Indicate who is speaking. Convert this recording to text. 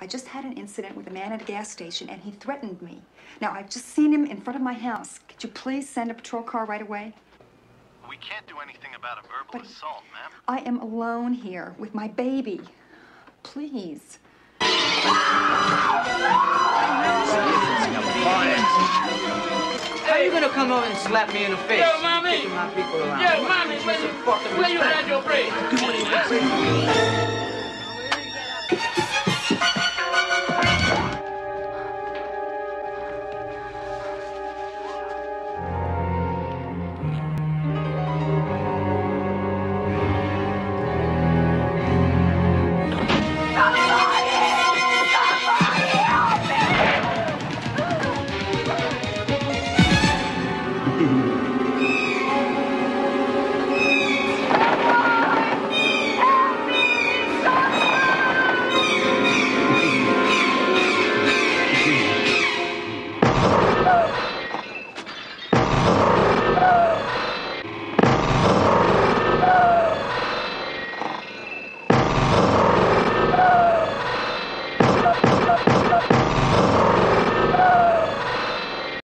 Speaker 1: I just had an incident with a man at a gas station, and he threatened me. Now, I've just seen him in front of my house. Could you please send a patrol car right away?
Speaker 2: We can't do anything about a verbal assault, ma'am.
Speaker 1: I am alone here with my baby. Please.
Speaker 3: How you gonna come over and slap me in the face?
Speaker 4: Yo, mommy!
Speaker 3: Kicking my people around.
Speaker 4: Yo, mommy, where you had your break?